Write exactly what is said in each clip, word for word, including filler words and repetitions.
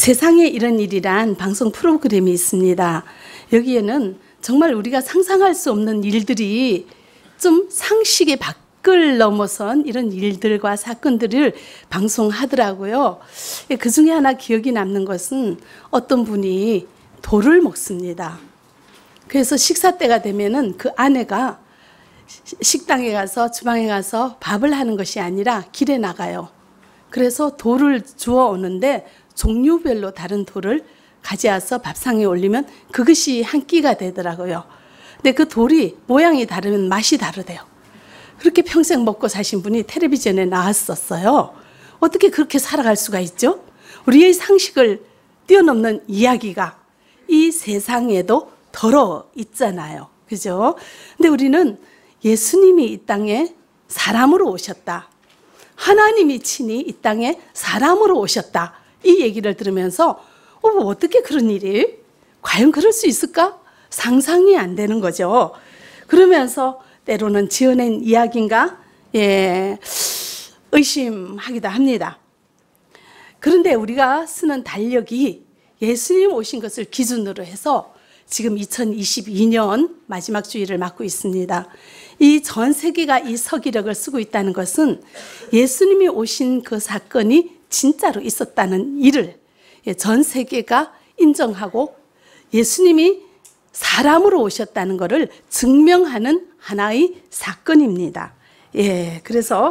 세상에 이런 일이란 방송 프로그램이 있습니다. 여기에는 정말 우리가 상상할 수 없는 일들이 좀 상식의 밖을 넘어선 이런 일들과 사건들을 방송하더라고요. 그 중에 하나 기억이 남는 것은 어떤 분이 돌을 먹습니다. 그래서 식사 때가 되면은 그 아내가 식당에 가서 주방에 가서 밥을 하는 것이 아니라 길에 나가요. 그래서 돌을 주워 오는데 종류별로 다른 돌을 가져와서 밥상에 올리면 그것이 한 끼가 되더라고요. 근데 그 돌이 모양이 다르면 맛이 다르대요. 그렇게 평생 먹고 사신 분이 텔레비전에 나왔었어요. 어떻게 그렇게 살아갈 수가 있죠? 우리의 상식을 뛰어넘는 이야기가 이 세상에도 덜어 있잖아요. 그죠? 근데 우리는 예수님이 이 땅에 사람으로 오셨다. 하나님이 친히 이 땅에 사람으로 오셨다. 이 얘기를 들으면서 어, 뭐 어떻게 그런 일이? 과연 그럴 수 있을까? 상상이 안 되는 거죠. 그러면서 때로는 지어낸 이야기인가? 예, 의심하기도 합니다. 그런데 우리가 쓰는 달력이 예수님 오신 것을 기준으로 해서 지금 이천이십이 년 마지막 주일을 맞고 있습니다. 이 전 세계가 이 서기력을 쓰고 있다는 것은 예수님이 오신 그 사건이 진짜로 있었다는 일을 전 세계가 인정하고 예수님이 사람으로 오셨다는 것을 증명하는 하나의 사건입니다. 예, 그래서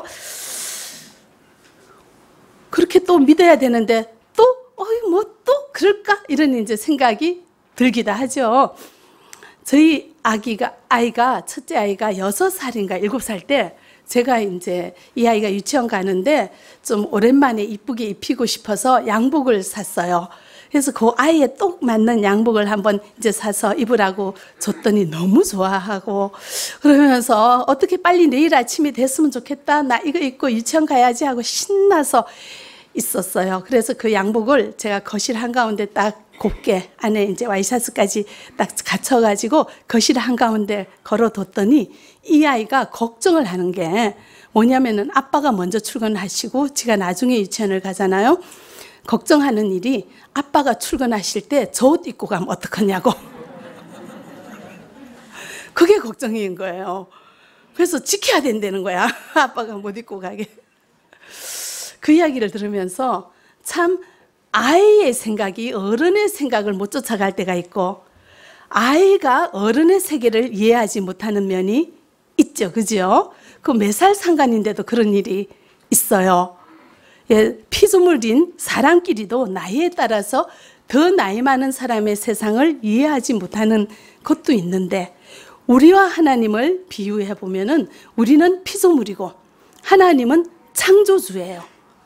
그렇게 또 믿어야 되는데 또, 어이, 뭐 또 그럴까? 이런 이제 생각이 들기도 하죠. 저희 아기가, 아이가, 첫째 아이가 여섯 살인가 일곱 살 때 제가 이제 이 아이가 유치원 가는데 좀 오랜만에 이쁘게 입히고 싶어서 양복을 샀어요. 그래서 그 아이에 똑 맞는 양복을 한번 이제 사서 입으라고 줬더니 너무 좋아하고 그러면서 어떻게 빨리 내일 아침이 됐으면 좋겠다. 나 이거 입고 유치원 가야지 하고 신나서 있었어요. 그래서 그 양복을 제가 거실 한가운데 딱 곱게 안에 이제 와이셔츠까지 딱 갖춰가지고 거실 한가운데 걸어뒀더니 이 아이가 걱정을 하는 게 뭐냐면은 아빠가 먼저 출근하시고 지가 나중에 유치원을 가잖아요. 걱정하는 일이 아빠가 출근하실 때 저 옷 입고 가면 어떡하냐고. 그게 걱정인 거예요. 그래서 지켜야 된다는 거야. 아빠가 못 입고 가게. 그 이야기를 들으면서 참 아이의 생각이 어른의 생각을 못 쫓아갈 때가 있고 아이가 어른의 세계를 이해하지 못하는 면이 있죠. 그죠? 그 몇 살 상관인데도 그런 일이 있어요. 예, 피조물인 사람끼리도 나이에 따라서 더 나이 많은 사람의 세상을 이해하지 못하는 것도 있는데 우리와 하나님을 비유해 보면은 우리는 피조물이고 하나님은 창조주예요.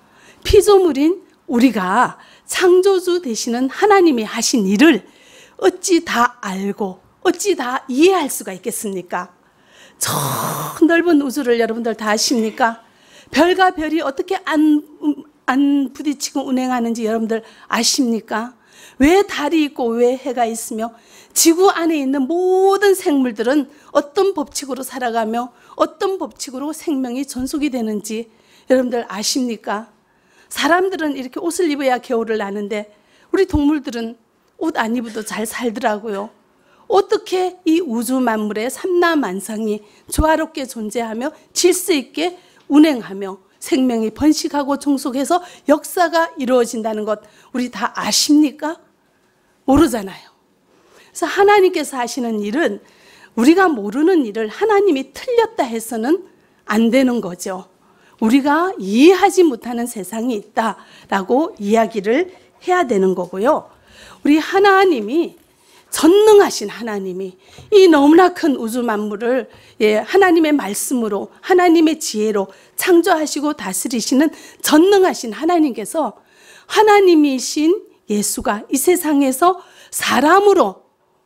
피조물인 우리가 창조주 되시는 하나님이 하신 일을 어찌 다 알고 어찌 다 이해할 수가 있겠습니까? 저 넓은 우주를 여러분들 다 아십니까? 별과 별이 어떻게 안, 안 부딪히고 운행하는지 여러분들 아십니까? 왜 달이 있고 왜 해가 있으며 지구 안에 있는 모든 생물들은 어떤 법칙으로 살아가며 어떤 법칙으로 생명이 전속이 되는지 여러분들 아십니까? 사람들은 이렇게 옷을 입어야 겨울을 나는데 우리 동물들은 옷 안 입어도 잘 살더라고요. 어떻게 이 우주 만물의 삼라만상이 조화롭게 존재하며 질서 있게 운행하며 생명이 번식하고 종속해서 역사가 이루어진다는 것 우리 다 아십니까? 모르잖아요. 그래서 하나님께서 하시는 일은 우리가 모르는 일을 하나님이 틀렸다 해서는 안 되는 거죠. 우리가 이해하지 못하는 세상이 있다라고 이야기를 해야 되는 거고요. 우리 하나님이 전능하신 하나님이 이 너무나 큰 우주 만물을 예, 하나님의 말씀으로 하나님의 지혜로 창조하시고 다스리시는 전능하신 하나님께서 하나님이신 예수가 이 세상에서 사람으로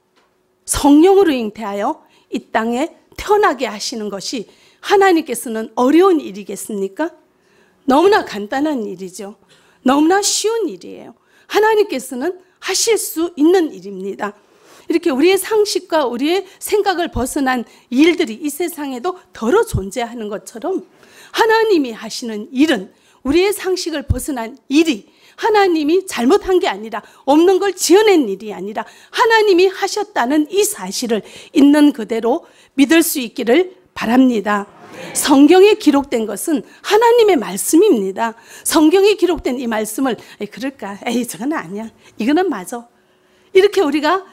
성령으로 잉태하여 이 땅에 태어나게 하시는 것이 하나님께서는 어려운 일이겠습니까? 너무나 간단한 일이죠. 너무나 쉬운 일이에요. 하나님께서는 하실 수 있는 일입니다. 이렇게 우리의 상식과 우리의 생각을 벗어난 일들이 이 세상에도 덜어 존재하는 것처럼 하나님이 하시는 일은 우리의 상식을 벗어난 일이 하나님이 잘못한 게 아니라, 없는 걸 지어낸 일이 아니라 하나님이 하셨다는 이 사실을 있는 그대로 믿을 수 있기를 바랍니다. 성경에 기록된 것은 하나님의 말씀입니다. 성경에 기록된 이 말씀을 에이, 그럴까? 에이, 저건 아니야. 이거는 맞아. 이렇게 우리가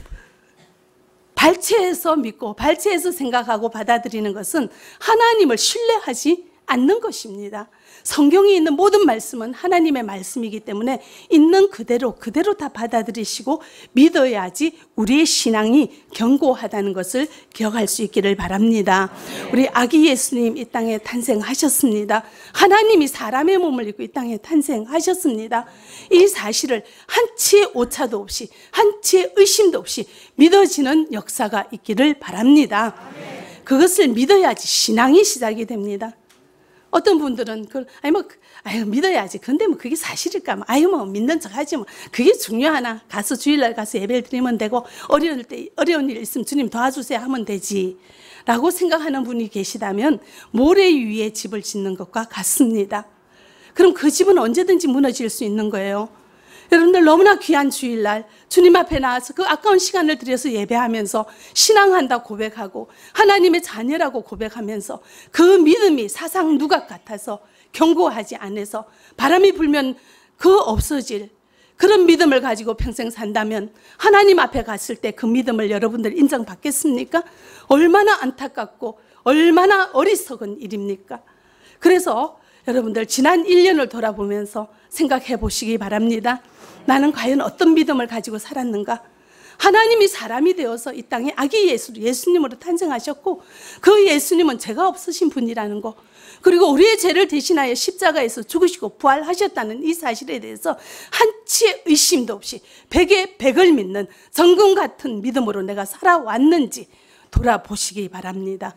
발췌해서 믿고 발췌해서 생각하고 받아들이는 것은 하나님을 신뢰하지 않는 것입니다. 성경에 있는 모든 말씀은 하나님의 말씀이기 때문에 있는 그대로 그대로 다 받아들이시고 믿어야지 우리의 신앙이 견고하다는 것을 기억할 수 있기를 바랍니다. 우리 아기 예수님 이 땅에 탄생하셨습니다. 하나님이 사람의 몸을 입고 이 땅에 탄생하셨습니다. 이 사실을 한치의 오차도 없이 한치의 의심도 없이 믿어지는 역사가 있기를 바랍니다. 그것을 믿어야지 신앙이 시작이 됩니다. 어떤 분들은 그 아니 뭐 아유 믿어야지. 근데 뭐 그게 사실일까? 뭐 아유 뭐 믿는 척하지 뭐 그게 중요하나? 가서 주일날 가서 예배를 드리면 되고 어려울 때 어려운 일 있으면 주님 도와주세요 하면 되지라고 생각하는 분이 계시다면 모래 위에 집을 짓는 것과 같습니다. 그럼 그 집은 언제든지 무너질 수 있는 거예요. 여러분들 너무나 귀한 주일날 주님 앞에 나와서 그 아까운 시간을 들여서 예배하면서 신앙한다 고백하고 하나님의 자녀라고 고백하면서 그 믿음이 사상 누각 같아서 견고하지 않아서 바람이 불면 그 없어질 그런 믿음을 가지고 평생 산다면 하나님 앞에 갔을 때 그 믿음을 여러분들 인정받겠습니까? 얼마나 안타깝고 얼마나 어리석은 일입니까? 그래서 여러분들 지난 일 년을 돌아보면서 생각해 보시기 바랍니다. 나는 과연 어떤 믿음을 가지고 살았는가? 하나님이 사람이 되어서 이 땅에 아기 예수, 예수님으로 탄생하셨고 그 예수님은 죄가 없으신 분이라는 거, 그리고 우리의 죄를 대신하여 십자가에서 죽으시고 부활하셨다는 이 사실에 대해서 한치의 의심도 없이 백에 백을 믿는 정금 같은 믿음으로 내가 살아왔는지 돌아보시기 바랍니다.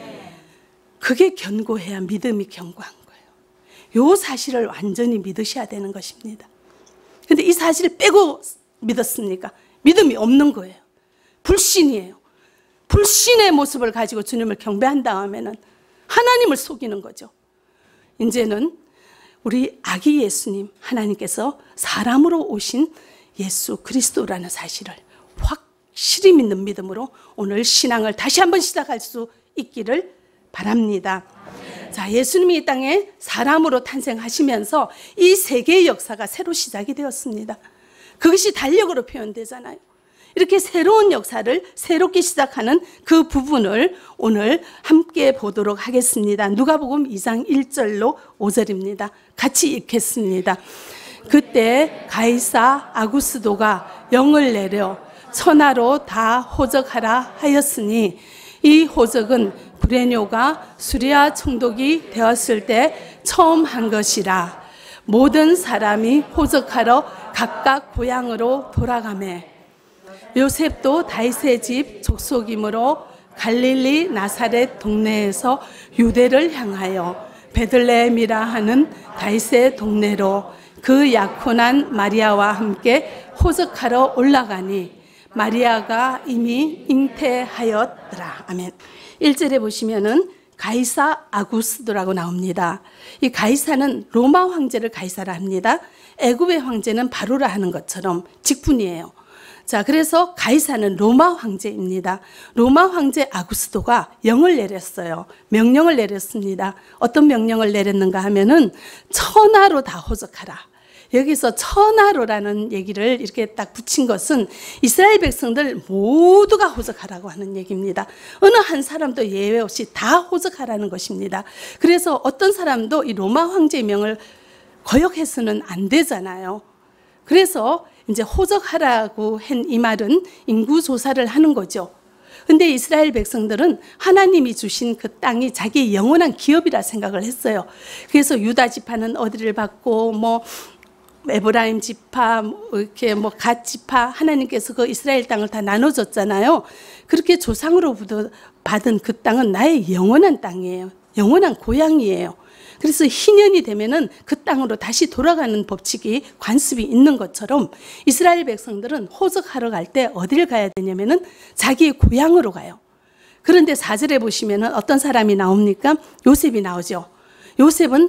그게 견고해야 믿음이 견고한 거예요. 이 사실을 완전히 믿으셔야 되는 것입니다. 근데 이 사실을 빼고 믿었습니까? 믿음이 없는 거예요. 불신이에요. 불신의 모습을 가지고 주님을 경배한 다음에는 하나님을 속이는 거죠. 이제는 우리 아기 예수님, 하나님께서 사람으로 오신 예수 그리스도라는 사실을 확실히 믿는 믿음으로 오늘 신앙을 다시 한번 시작할 수 있기를 바랍니다. 자, 예수님이 이 땅에 사람으로 탄생하시면서 이 세계의 역사가 새로 시작이 되었습니다. 그것이 달력으로 표현되잖아요. 이렇게 새로운 역사를 새롭게 시작하는 그 부분을 오늘 함께 보도록 하겠습니다. 누가복음 이 장 일 절로 오 절입니다. 같이 읽겠습니다. 그때 가이사 아구스도가 영을 내려 천하로 다 호적하라 하였으니 이 호적은 브레뇨가 수리아 총독이 되었을 때 처음 한 것이라. 모든 사람이 호적하러 각각 고향으로 돌아가매 요셉도 다윗의 집 족속이므로 갈릴리 나사렛 동네에서 유대를 향하여 베들레헴이라 하는 다윗의 동네로 그 약혼한 마리아와 함께 호적하러 올라가니 마리아가 이미 잉태하였더라. 아멘. 일 절에 보시면은 가이사 아구스도라고 나옵니다. 이 가이사는 로마 황제를 가이사라 합니다. 애굽의 황제는 바로라 하는 것처럼 직분이에요. 자, 그래서 가이사는 로마 황제입니다. 로마 황제 아구스도가 영을 내렸어요. 명령을 내렸습니다. 어떤 명령을 내렸는가 하면은 천하로 다 호적하라. 여기서 천하로라는 얘기를 이렇게 딱 붙인 것은 이스라엘 백성들 모두가 호적하라고 하는 얘기입니다. 어느 한 사람도 예외 없이 다 호적하라는 것입니다. 그래서 어떤 사람도 이 로마 황제의 명을 거역해서는 안 되잖아요. 그래서 이제 호적하라고 한 이 말은 인구조사를 하는 거죠. 근데 이스라엘 백성들은 하나님이 주신 그 땅이 자기의 영원한 기업이라 생각을 했어요. 그래서 유다 지파는 어디를 받고 뭐 에브라임 지파, 이렇게 뭐 갓 지파, 하나님께서 그 이스라엘 땅을 다 나눠줬잖아요. 그렇게 조상으로부터 받은 그 땅은 나의 영원한 땅이에요. 영원한 고향이에요. 그래서 희년이 되면은 그 땅으로 다시 돌아가는 법칙이 관습이 있는 것처럼 이스라엘 백성들은 호적하러 갈 때 어디를 가야 되냐면은 자기의 고향으로 가요. 그런데 사 절에 보시면은 어떤 사람이 나옵니까? 요셉이 나오죠. 요셉은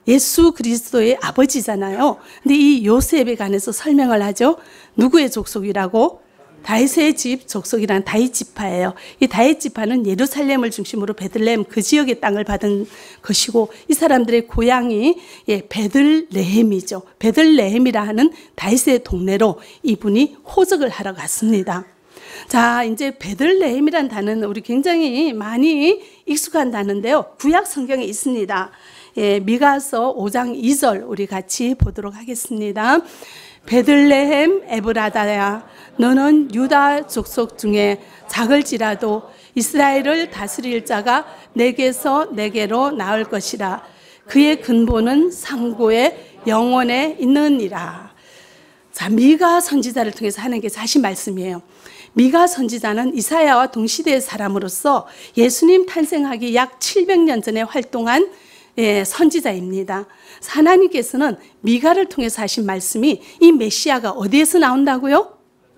예수 그리스도의 아버지잖아요. 근데 이 요셉에 관해서 설명을 하죠. 누구의 족속이라고? 다윗의 집 족속이란 다윗 지파예요. 이 다윗 지파는 예루살렘을 중심으로 베들레헴 그 지역의 땅을 받은 것이고, 이 사람들의 고향이 예, 베들레헴이죠. 베들레헴이라 하는 다윗의 동네로 이분이 호적을 하러 갔습니다. 자, 이제 베들레헴이란 단어는 우리 굉장히 많이 익숙한 단어인데요. 구약 성경에 있습니다. 예, 미가서 오 장 이 절 우리 같이 보도록 하겠습니다. 베들레헴 에브라다야, 너는 유다 족속 중에 작을지라도 이스라엘을 다스릴 자가 내게서 내게로 나올 것이라. 그의 근본은 상고의 영원에 있느니라. 자, 미가 선지자를 통해서 하나님께서 하신 말씀이에요. 미가 선지자는 이사야와 동시대의 사람으로서 예수님 탄생하기 약 칠백 년 전에 활동한 예, 선지자입니다. 하나님께서는 미가를 통해서 하신 말씀이 이 메시아가 어디에서 나온다고요?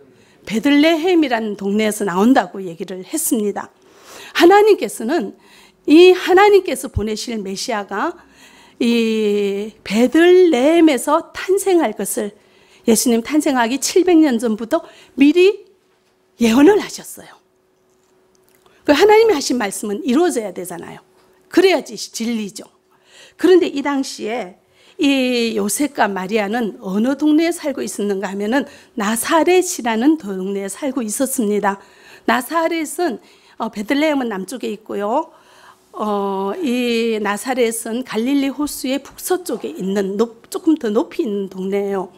베들레헴이라는 동네에서 나온다고 얘기를 했습니다. 하나님께서는 이 하나님께서 보내실 메시아가 이 베들레헴에서 탄생할 것을 예수님 탄생하기 칠백 년 전부터 미리 예언을 하셨어요. 그 하나님이 하신 말씀은 이루어져야 되잖아요. 그래야지 진리죠. 그런데 이 당시에 이 요셉과 마리아는 어느 동네에 살고 있었는가 하면은 나사렛이라는 동네에 살고 있었습니다. 나사렛은 어, 베들레헴은 남쪽에 있고요. 어, 이 나사렛은 갈릴리 호수의 북서쪽에 있는 높, 조금 더 높이 있는 동네예요.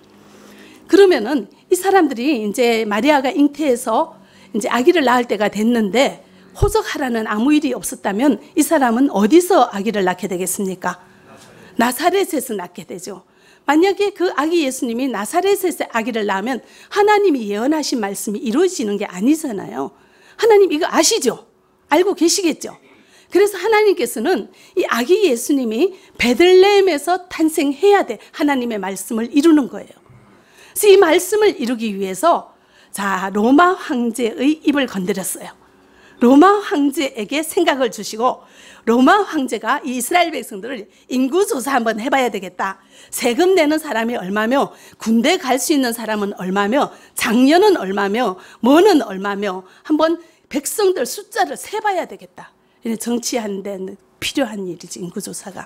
그러면은 이 사람들이 이제 마리아가 잉태해서 이제 아기를 낳을 때가 됐는데 호적하라는 아무 일이 없었다면 이 사람은 어디서 아기를 낳게 되겠습니까? 나사렛에서 낳게 되죠. 만약에 그 아기 예수님이 나사렛에서 아기를 낳으면 하나님이 예언하신 말씀이 이루어지는 게 아니잖아요. 하나님 이거 아시죠? 알고 계시겠죠? 그래서 하나님께서는 이 아기 예수님이 베들레헴에서 탄생해야 돼. 하나님의 말씀을 이루는 거예요. 그래서 이 말씀을 이루기 위해서 자, 로마 황제의 입을 건드렸어요. 로마 황제에게 생각을 주시고, 로마 황제가 이 이스라엘 백성들을 인구조사 한번 해봐야 되겠다. 세금 내는 사람이 얼마며, 군대 갈 수 있는 사람은 얼마며, 장년은 얼마며, 뭐는 얼마며, 한번 백성들 숫자를 세봐야 되겠다. 정치하는 데는 필요한 일이지, 인구조사가.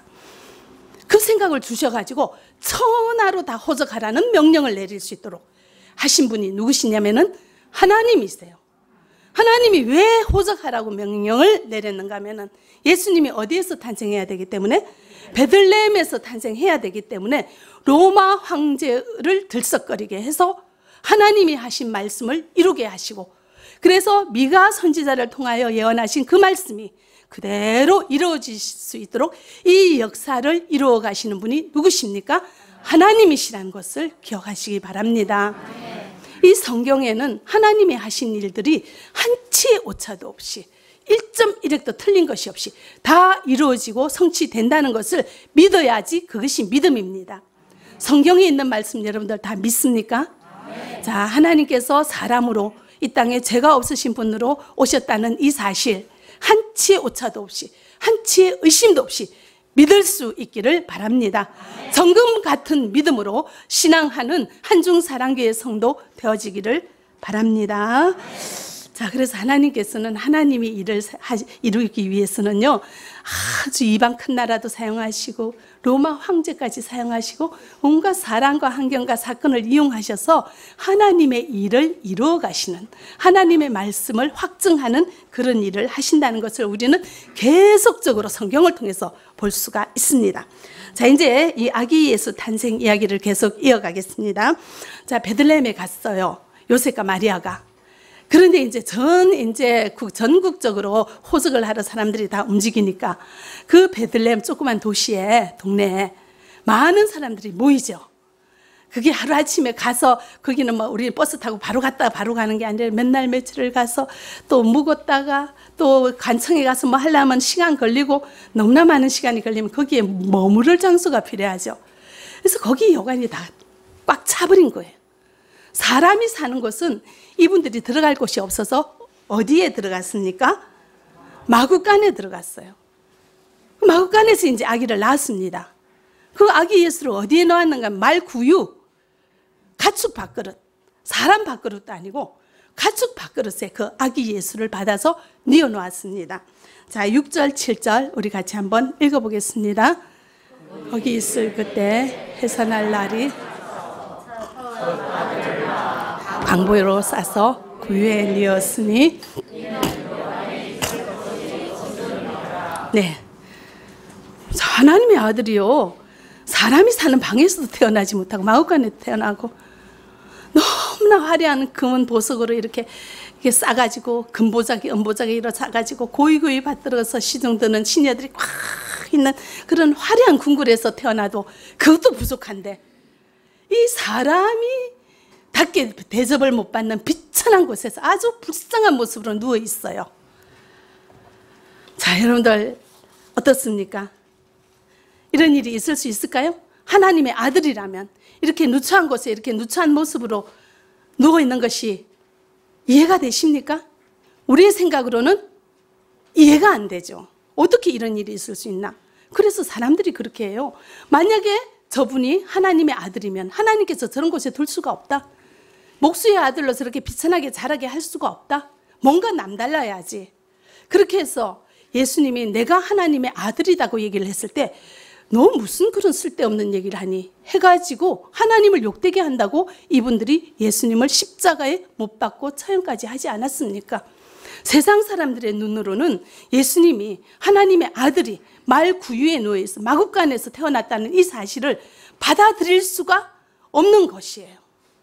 그 생각을 주셔가지고 천하로 다 호적하라는 명령을 내릴 수 있도록 하신 분이 누구시냐면은 하나님이세요. 하나님이 왜 호적하라고 명령을 내렸는가 하면은 예수님이 어디에서 탄생해야 되기 때문에, 베들레헴에서 탄생해야 되기 때문에 로마 황제를 들썩거리게 해서 하나님이 하신 말씀을 이루게 하시고, 그래서 미가 선지자를 통하여 예언하신 그 말씀이 그대로 이루어질 수 있도록 이 역사를 이루어 가시는 분이 누구십니까? 하나님이시라는 것을 기억하시기 바랍니다. 이 성경에는 하나님이 하신 일들이 한치의 오차도 없이 일 점 일 획도 틀린 것이 없이 다 이루어지고 성취된다는 것을 믿어야지 그것이 믿음입니다. 성경에 있는 말씀 여러분들 다 믿습니까? 자, 하나님께서 사람으로 이 땅에 죄가 없으신 분으로 오셨다는 이 사실, 한치의 오차도 없이 한치의 의심도 없이 믿을 수 있기를 바랍니다. 정금 같은 믿음으로 신앙하는 한중사랑교회 성도 되어지기를 바랍니다. 자, 그래서 하나님께서는 하나님이 일을 이루기 위해서는요, 아주 이방 큰 나라도 사용하시고 로마 황제까지 사용하시고 온갖 사람과 환경과 사건을 이용하셔서 하나님의 일을 이루어 가시는, 하나님의 말씀을 확증하는 그런 일을 하신다는 것을 우리는 계속적으로 성경을 통해서 볼 수가 있습니다. 자, 이제 이 아기 예수 탄생 이야기를 계속 이어가겠습니다. 자, 베들레헴에 갔어요. 요셉과 마리아가. 그런데 이제 전, 이제 전국적으로 호적을 하러 사람들이 다 움직이니까 그 베들레헴 조그만 도시에, 동네에 많은 사람들이 모이죠. 그게 하루아침에 가서, 거기는 뭐 우리 버스 타고 바로 갔다가 바로 가는 게 아니라 몇 날 며칠을 가서 또 묵었다가 또 관청에 가서 뭐 하려면 시간 걸리고, 너무나 많은 시간이 걸리면 거기에 머무를 장소가 필요하죠. 그래서 거기 여관이 다 꽉 차버린 거예요. 사람이 사는 곳은 이분들이 들어갈 곳이 없어서 어디에 들어갔습니까? 마구간에 들어갔어요. 마구간에서 이제 아기를 낳았습니다. 그 아기 예수를 어디에 놓았는가? 말구유, 가축 밥그릇, 사람 밥그릇도 아니고 가축 밥그릇에 그 아기 예수를 받아서 뉘어 놓았습니다. 자, 육 절, 칠 절 우리 같이 한번 읽어보겠습니다. 거기 있을 그때 해산할 날이 광보로 싸서 구유에 뉘었으니 네, 하나님의 아들이요, 사람이 사는 방에서도 태어나지 못하고 마구간에 태어나고 너무나 화려한 금은 보석으로 이렇게, 이렇게 싸가지고 금보자기 은보자기로 싸가지고 고이고이 받들어서 시중드는 시녀들이 꽉 있는 그런 화려한 궁궐에서 태어나도 그것도 부족한데 이 사람이 닭게 대접을 못 받는 비천한 곳에서 아주 불쌍한 모습으로 누워 있어요. 자, 여러분들 어떻습니까? 이런 일이 있을 수 있을까요? 하나님의 아들이라면 이렇게 누추한 곳에 이렇게 누추한 모습으로 누워 있는 것이 이해가 되십니까? 우리의 생각으로는 이해가 안 되죠. 어떻게 이런 일이 있을 수 있나? 그래서 사람들이 그렇게 해요. 만약에 저분이 하나님의 아들이면 하나님께서 저런 곳에 둘 수가 없다. 목수의 아들로 저렇게 비천하게 자라게 할 수가 없다. 뭔가 남달라야지. 그렇게 해서 예수님이 내가 하나님의 아들이라고 얘기를 했을 때 너 무슨 그런 쓸데없는 얘기를 하니 해가지고 하나님을 욕되게 한다고 이분들이 예수님을 십자가에 못 박고 처형까지 하지 않았습니까? 세상 사람들의 눈으로는 예수님이 하나님의 아들이 말 구유에 누워있어 마구간에서 태어났다는 이 사실을 받아들일 수가 없는 것이에요.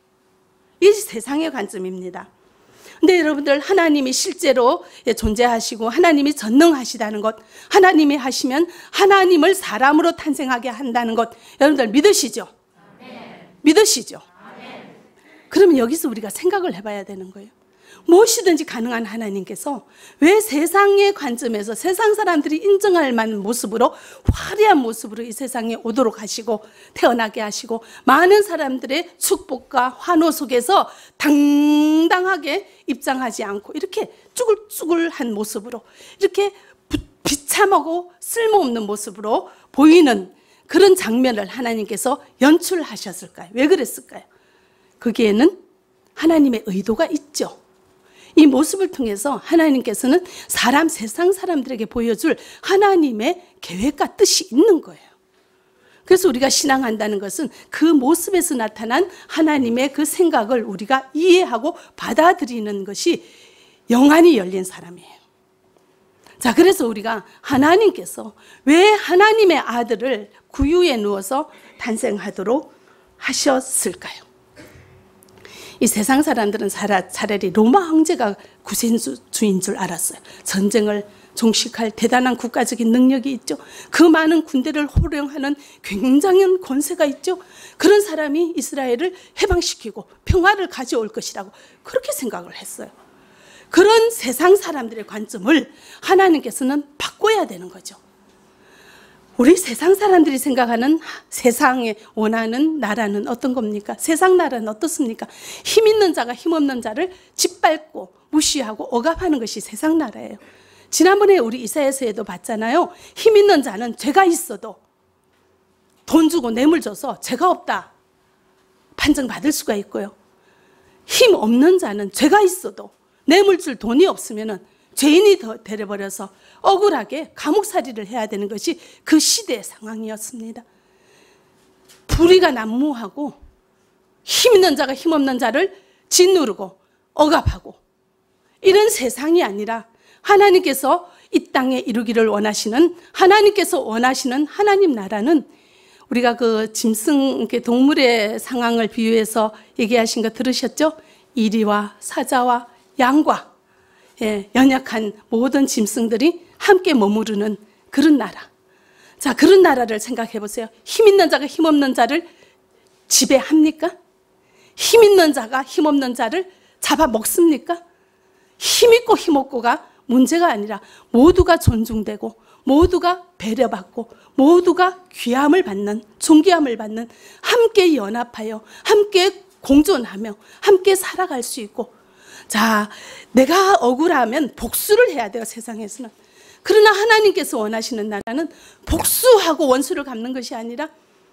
이 세상의 관점입니다. 근데 여러분들, 하나님이 실제로 존재하시고 하나님이 전능하시다는 것, 하나님이 하시면 하나님을 사람으로 탄생하게 한다는 것, 여러분들 믿으시죠? 아멘. 믿으시죠? 아멘. 그러면 여기서 우리가 생각을 해봐야 되는 거예요. 무엇이든지 가능한 하나님께서 왜 세상의 관점에서 세상 사람들이 인정할 만한 모습으로, 화려한 모습으로 이 세상에 오도록 하시고 태어나게 하시고 많은 사람들의 축복과 환호 속에서 당당하게 입장하지 않고 이렇게 쭈글쭈글한 모습으로, 이렇게 비참하고 쓸모없는 모습으로 보이는 그런 장면을 하나님께서 연출하셨을까요? 왜 그랬을까요? 거기에는 하나님의 의도가 있죠. 이 모습을 통해서 하나님께서는 사람, 세상 사람들에게 보여줄 하나님의 계획과 뜻이 있는 거예요. 그래서 우리가 신앙한다는 것은 그 모습에서 나타난 하나님의 그 생각을 우리가 이해하고 받아들이는 것이 영안이 열린 사람이에요. 자, 그래서 우리가 하나님께서 왜 하나님의 아들을 구유에 누워서 탄생하도록 하셨을까요? 이 세상 사람들은 차라리 로마 황제가 구세주인 줄 알았어요. 전쟁을 종식할 대단한 국가적인 능력이 있죠. 그 많은 군대를 호령하는 굉장한 권세가 있죠. 그런 사람이 이스라엘을 해방시키고 평화를 가져올 것이라고 그렇게 생각을 했어요. 그런 세상 사람들의 관점을 하나님께서는 바꿔야 되는 거죠. 우리 세상 사람들이 생각하는 세상에 원하는 나라는 어떤 겁니까? 세상 나라는 어떻습니까? 힘 있는 자가 힘 없는 자를 짓밟고 무시하고 억압하는 것이 세상 나라예요. 지난번에 우리 이사야서에도 봤잖아요. 힘 있는 자는 죄가 있어도 돈 주고 뇌물 줘서 죄가 없다 판정받을 수가 있고요. 힘 없는 자는 죄가 있어도 뇌물 줄 돈이 없으면 죄인이 되어버려서 억울하게 감옥살이를 해야 되는 것이 그 시대의 상황이었습니다. 불의가 난무하고 힘 있는 자가 힘 없는 자를 짓누르고 억압하고 이런 세상이 아니라 하나님께서 이 땅에 이루기를 원하시는, 하나님께서 원하시는 하나님 나라는, 우리가 그 짐승 동물의 상황을 비유해서 얘기하신 거 들으셨죠? 이리와 사자와 양과 예, 연약한 모든 짐승들이 함께 머무르는 그런 나라. 자, 그런 나라를 생각해 보세요. 힘 있는 자가 힘 없는 자를 지배합니까? 힘 있는 자가 힘 없는 자를 잡아먹습니까? 힘 있고 힘 없고가 문제가 아니라 모두가 존중되고 모두가 배려받고 모두가 귀함을 받는, 존귀함을 받는, 함께 연합하여 함께 공존하며 함께 살아갈 수 있고, 자, 내가 억울하면 복수를 해야 돼요, 세상에서는. 그러나 하나님께서 원하시는 나라는 복수하고 원수를 갚는 것이 아니라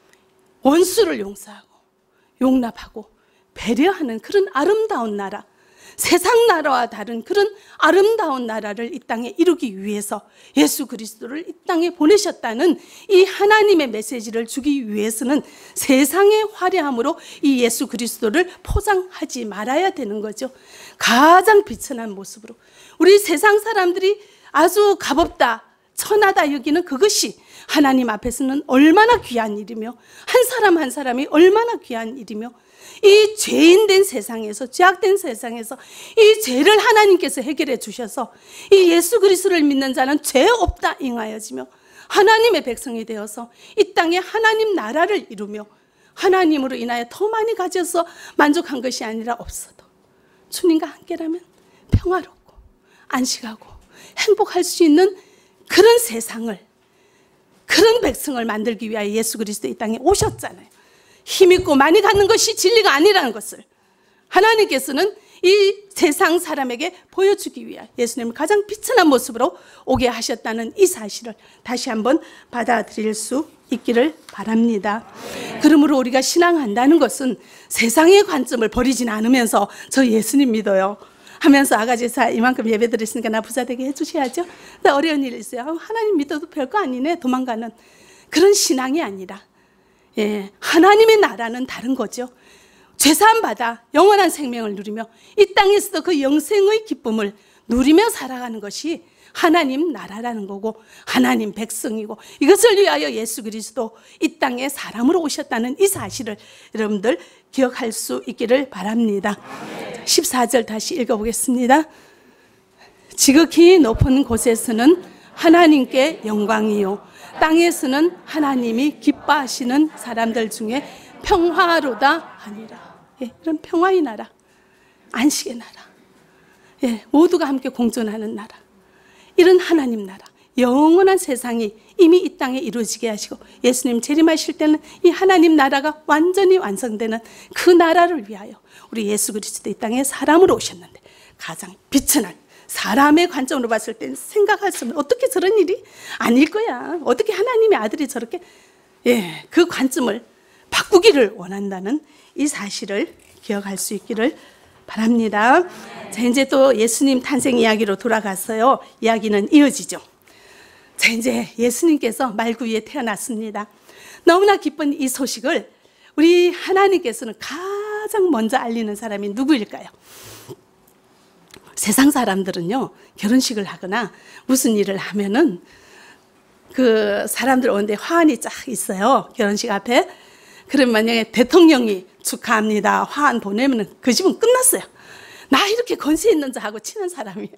원수를 용서하고 용납하고 배려하는 그런 아름다운 나라, 세상 나라와 다른 그런 아름다운 나라를 이 땅에 이루기 위해서 예수 그리스도를 이 땅에 보내셨다는 이 하나님의 메시지를 주기 위해서는 세상의 화려함으로 이 예수 그리스도를 포장하지 말아야 되는 거죠. 가장 비천한 모습으로 우리 세상 사람들이 아주 값없다, 천하다 여기는 그것이 하나님 앞에서는 얼마나 귀한 일이며 한 사람 한 사람이 얼마나 귀한 일이며 이 죄인된 세상에서, 죄악된 세상에서 이 죄를 하나님께서 해결해 주셔서 이 예수 그리스도를 믿는 자는 죄 없다 응하여지며 하나님의 백성이 되어서 이 땅에 하나님 나라를 이루며 하나님으로 인하여 더 많이 가져서 만족한 것이 아니라 없어도 주님과 함께라면 평화롭고 안식하고 행복할 수 있는 그런 세상을, 그런 백성을 만들기 위하여 예수 그리스도 이 땅에 오셨잖아요. 힘있고 많이 갖는 것이 진리가 아니라는 것을 하나님께서는 이 세상 사람에게 보여주기 위하여 예수님을 가장 비천한 모습으로 오게 하셨다는 이 사실을 다시 한번 받아들일 수 있기를 바랍니다. 그러므로 우리가 신앙한다는 것은 세상의 관점을 버리진 않으면서 저 예수님 믿어요 하면서 아가지사 이만큼 예배 드렸으니까 나 부자 되게 해주셔야죠. 나 어려운 일 있어요. 하나님 믿어도 별거 아니네 도망가는 그런 신앙이 아니라, 예, 하나님의 나라는 다른 거죠. 죄사함 받아 영원한 생명을 누리며 이 땅에서도 그 영생의 기쁨을 누리며 살아가는 것이 하나님 나라라는 거고 하나님 백성이고 이것을 위하여 예수 그리스도 이 땅에 사람으로 오셨다는 이 사실을 여러분들 기억할 수 있기를 바랍니다. 십사 절 다시 읽어보겠습니다. 지극히 높은 곳에서는 하나님께 영광이요 땅에서는 하나님이 기뻐하시는 사람들 중에 평화로다 하니라. 예, 이런 평화의 나라, 안식의 나라, 예, 모두가 함께 공존하는 나라, 이런 하나님 나라, 영원한 세상이 이미 이 땅에 이루어지게 하시고 예수님 재림하실 때는 이 하나님 나라가 완전히 완성되는 그 나라를 위하여 우리 예수 그리스도 이 땅에 사람으로 오셨는데 가장 비천한 사람의 관점으로 봤을 때 생각할 수 없는, 어떻게 저런 일이 아닐 거야, 어떻게 하나님의 아들이 저렇게, 예, 그 관점을 바꾸기를 원한다는 이 사실을 기억할 수 있기를 바랍니다. 자, 이제 또 예수님 탄생 이야기로 돌아가서요, 이야기는 이어지죠. 자, 이제 예수님께서 말구 위에 태어났습니다. 너무나 기쁜 이 소식을 우리 하나님께서는 가장 먼저 알리는 사람이 누구일까요? 세상 사람들은요, 결혼식을 하거나 무슨 일을 하면은 그 사람들 오는데 화환이 쫙 있어요, 결혼식 앞에. 그럼 만약에 대통령이 축하합니다 화환 보내면 그 집은 끝났어요. 나 이렇게 권세 있는 자하고 친한 사람이야.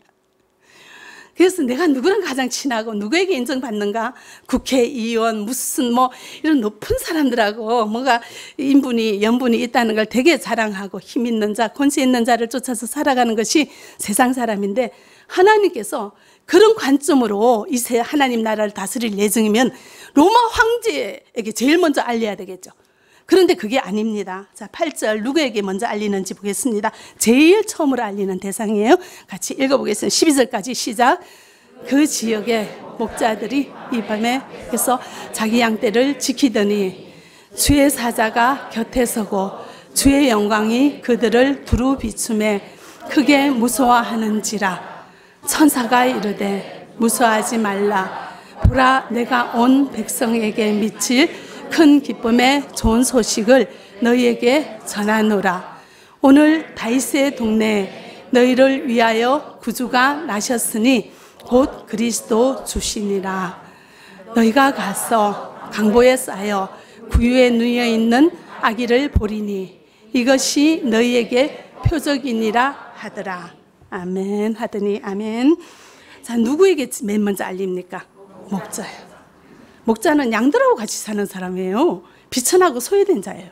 그래서 내가 누구랑 가장 친하고 누구에게 인정받는가? 국회의원 무슨 뭐 이런 높은 사람들하고 뭔가 인분이 연분이 있다는 걸 되게 자랑하고 힘 있는 자, 권세 있는 자를 쫓아서 살아가는 것이 세상 사람인데, 하나님께서 그런 관점으로 이 하나님 나라를 다스릴 예정이면 로마 황제에게 제일 먼저 알려야 되겠죠. 그런데 그게 아닙니다. 자, 팔 절 누구에게 먼저 알리는지 보겠습니다. 제일 처음으로 알리는 대상이에요. 같이 읽어보겠습니다. 십이 절까지 시작. 그 지역의 목자들이 이 밤에 그래서 자기 양떼를 지키더니 주의 사자가 곁에 서고 주의 영광이 그들을 두루 비추매 크게 무서워하는지라. 천사가 이르되 무서워하지 말라. 보라, 내가 온 백성에게 미칠 큰 기쁨의 좋은 소식을 너희에게 전하노라. 오늘 다윗의 동네에 너희를 위하여 구주가 나셨으니 곧 그리스도 주시니라. 너희가 가서 강보에 쌓여 구유에 누워 있는 아기를 보리니 이것이 너희에게 표적이니라 하더라. 아멘 하더니 아멘. 자, 누구에게 맨 먼저 알립니까? 목자예요. 목자는 양들하고 같이 사는 사람이에요. 비천하고 소외된 자예요.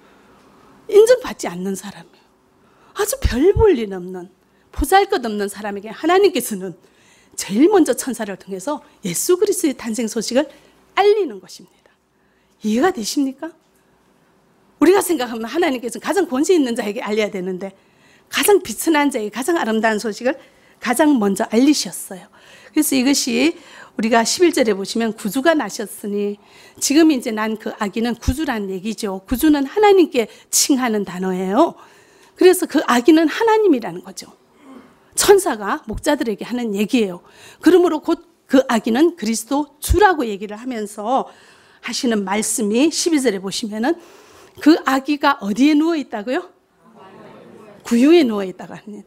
인정받지 않는 사람이에요. 아주 별 볼 일 없는, 보잘것없는 사람에게 하나님께서는 제일 먼저 천사를 통해서 예수 그리스도의 탄생 소식을 알리는 것입니다. 이해가 되십니까? 우리가 생각하면 하나님께서는 가장 권세 있는 자에게 알려야 되는데 가장 비천한 자에게 가장 아름다운 소식을 가장 먼저 알리셨어요. 그래서 이것이 우리가 십일 절에 보시면 구주가 나셨으니, 지금 이제 난 그 아기는 구주란 얘기죠. 구주는 하나님께 칭하는 단어예요. 그래서 그 아기는 하나님이라는 거죠. 천사가 목자들에게 하는 얘기예요. 그러므로 곧 그 아기는 그리스도 주라고 얘기를 하면서 하시는 말씀이 십이 절에 보시면은 그 아기가 어디에 누워 있다고요? 구유에 누워 있다고 합니다.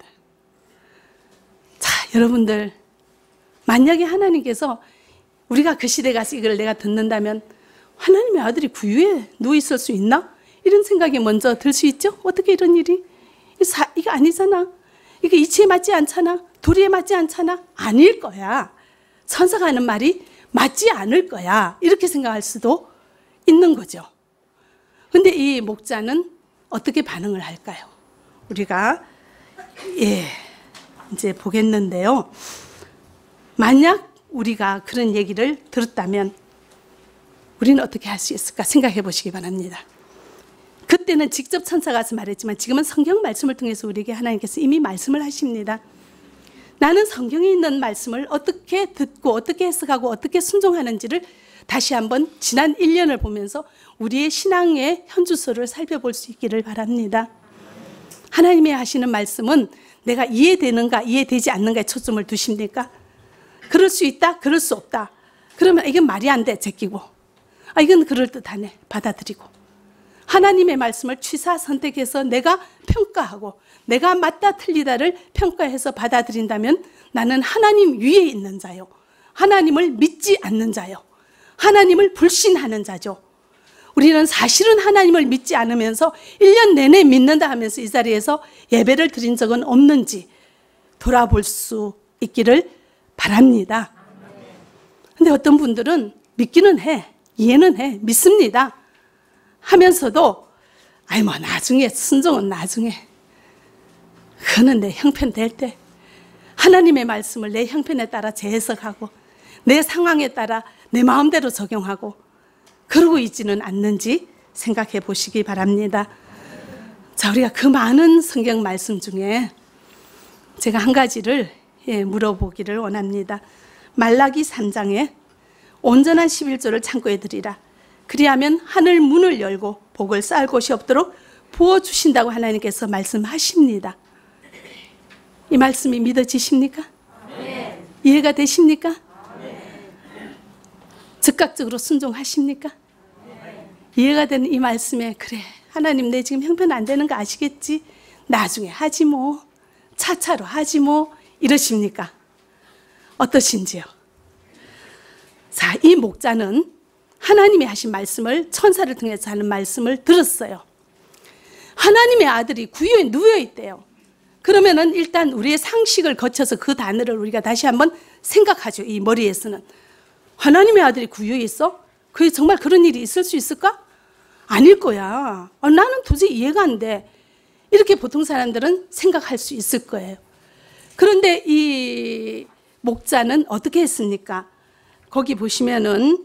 자, 여러분들, 만약에 하나님께서 우리가 그 시대 가서 이걸 내가 듣는다면 하나님의 아들이 구유에 누워 있을 수 있나? 이런 생각이 먼저 들 수 있죠? 어떻게 이런 일이? 이거 아니잖아. 이게 이치에 맞지 않잖아. 도리에 맞지 않잖아. 아닐 거야. 천사가 하는 말이 맞지 않을 거야. 이렇게 생각할 수도 있는 거죠. 근데 이 목자는 어떻게 반응을 할까요? 우리가 예 이제 보겠는데요. 만약 우리가 그런 얘기를 들었다면 우리는 어떻게 할 수 있을까 생각해 보시기 바랍니다. 그때는 직접 천사가 와서 말했지만 지금은 성경 말씀을 통해서 우리에게 하나님께서 이미 말씀을 하십니다. 나는 성경에 있는 말씀을 어떻게 듣고 어떻게 해석하고 어떻게 순종하는지를 다시 한번 지난 일 년을 보면서 우리의 신앙의 현주소를 살펴볼 수 있기를 바랍니다. 하나님이 하시는 말씀은 내가 이해되는가 이해되지 않는가에 초점을 두십니까? 그럴 수 있다? 그럴 수 없다. 그러면 이건 말이 안 돼. 제끼고. 아, 이건 그럴듯하네. 받아들이고. 하나님의 말씀을 취사 선택해서 내가 평가하고 내가 맞다 틀리다를 평가해서 받아들인다면 나는 하나님 위에 있는 자요. 하나님을 믿지 않는 자요. 하나님을 불신하는 자죠. 우리는 사실은 하나님을 믿지 않으면서 일 년 내내 믿는다 하면서 이 자리에서 예배를 드린 적은 없는지 돌아볼 수 있기를 바랍니다. 근데 어떤 분들은 믿기는 해. 이해는 해. 믿습니다. 하면서도 아이 뭐 나중에 순종은 나중에 그거는 내 형편 될 때 하나님의 말씀을 내 형편에 따라 재해석하고 내 상황에 따라 내 마음대로 적용하고 그러고 있지는 않는지 생각해 보시기 바랍니다. 자, 우리가 그 많은 성경 말씀 중에 제가 한 가지를 예, 물어보기를 원합니다. 말라기 삼 장에 온전한 십일 조를 창고에 드리라. 그리하면 하늘 문을 열고 복을 쌓을 곳이 없도록 부어주신다고 하나님께서 말씀하십니다. 이 말씀이 믿어지십니까? 네. 이해가 되십니까? 네. 즉각적으로 순종하십니까? 네. 이해가 되는 이 말씀에 그래 하나님 내 지금 형편 안 되는 거 아시겠지? 나중에 하지 뭐 차차로 하지 뭐 이러십니까? 어떠신지요? 자, 이 목자는 하나님이 하신 말씀을 천사를 통해서 하는 말씀을 들었어요. 하나님의 아들이 구유에 누워 있대요. 그러면은 일단 우리의 상식을 거쳐서 그 단어를 우리가 다시 한번 생각하죠. 이 머리에서는 하나님의 아들이 구유에 있어? 그게 정말 그런 일이 있을 수 있을까? 아닐 거야. 아, 나는 도저히 이해가 안 돼. 이렇게 보통 사람들은 생각할 수 있을 거예요. 그런데 이 목자는 어떻게 했습니까? 거기 보시면은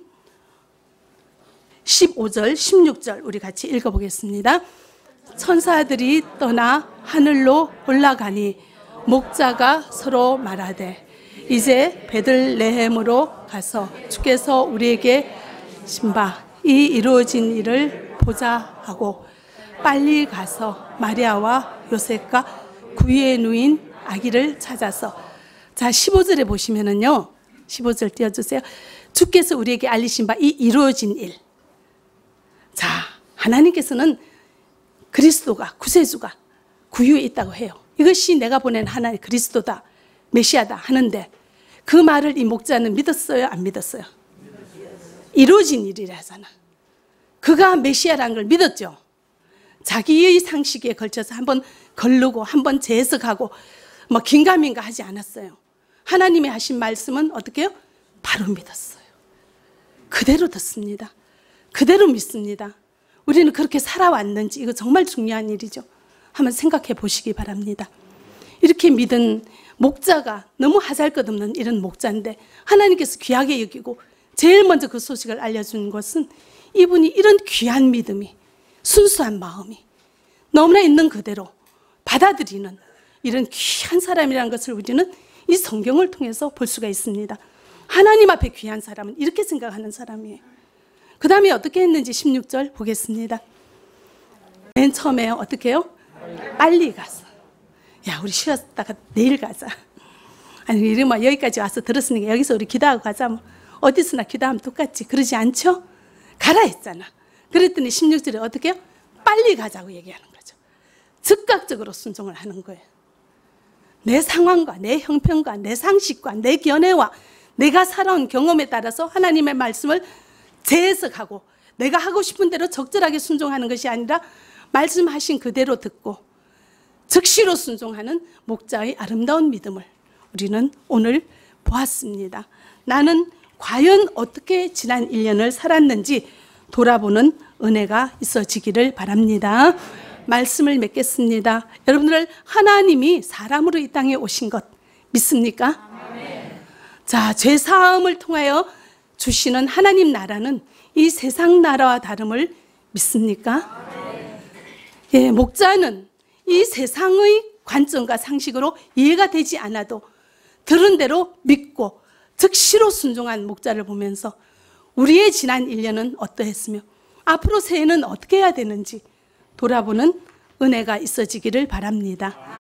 십오 절, 십육 절 우리 같이 읽어보겠습니다. 천사들이 떠나 하늘로 올라가니 목자가 서로 말하되 이제 베들레헴으로 가서 주께서 우리에게 신바 이 이루어진 일을 보자 하고 빨리 가서 마리아와 요셉과 구유에 누인 아기를 찾아서 자 십오 절에 보시면은요 십오 절 띄워주세요. 주께서 우리에게 알리신 바 이 이루어진 일. 자, 하나님께서는 그리스도가 구세주가 구유에 있다고 해요. 이것이 내가 보낸 하나의 그리스도다 메시아다 하는데 그 말을 이 목자는 믿었어요? 안 믿었어요? 이루어진 일이라 하잖아. 그가 메시아라는 걸 믿었죠. 자기의 상식에 걸쳐서 한번 걸르고 한번 재해석하고 뭐 긴가민가 하지 않았어요. 하나님이 하신 말씀은 어떻게 해요? 바로 믿었어요. 그대로 듣습니다. 그대로 믿습니다. 우리는 그렇게 살아왔는지 이거 정말 중요한 일이죠. 한번 생각해 보시기 바랍니다. 이렇게 믿은 목자가 너무 하잘것없는 이런 목자인데 하나님께서 귀하게 여기고 제일 먼저 그 소식을 알려준 것은 이분이 이런 귀한 믿음이 순수한 마음이 너무나 있는 그대로 받아들이는 이런 귀한 사람이라는 것을 우리는 이 성경을 통해서 볼 수가 있습니다. 하나님 앞에 귀한 사람은 이렇게 생각하는 사람이에요. 그 다음에 어떻게 했는지 십육 절 보겠습니다. 맨 처음에 어떻게 해요? 빨리 가서. 야, 우리 쉬었다가 내일 가자. 아니, 이러면 여기까지 와서 들었으니까 여기서 우리 기도하고 가자. 뭐. 어디서나 기도하면 똑같지. 그러지 않죠? 가라 했잖아. 그랬더니 십육 절에 어떻게 해요? 빨리 가자고 얘기하는 거죠. 즉각적으로 순종을 하는 거예요. 내 상황과 내 형편과 내 상식과 내 견해와 내가 살아온 경험에 따라서 하나님의 말씀을 재해석하고 내가 하고 싶은 대로 적절하게 순종하는 것이 아니라 말씀하신 그대로 듣고 즉시로 순종하는 목자의 아름다운 믿음을 우리는 오늘 보았습니다. 나는 과연 어떻게 지난 일 년을 살았는지 돌아보는 은혜가 있어지기를 바랍니다. 말씀을 맺겠습니다. 여러분들, 하나님이 사람으로 이 땅에 오신 것 믿습니까? 아멘. 자, 죄사함을 통하여 주시는 하나님 나라는 이 세상 나라와 다름을 믿습니까? 아멘. 예, 목자는 이 세상의 관점과 상식으로 이해가 되지 않아도 들은 대로 믿고 즉시로 순종한 목자를 보면서 우리의 지난 일 년은 어떠했으며 앞으로 새해는 어떻게 해야 되는지 돌아보는 은혜가 있어지기를 바랍니다.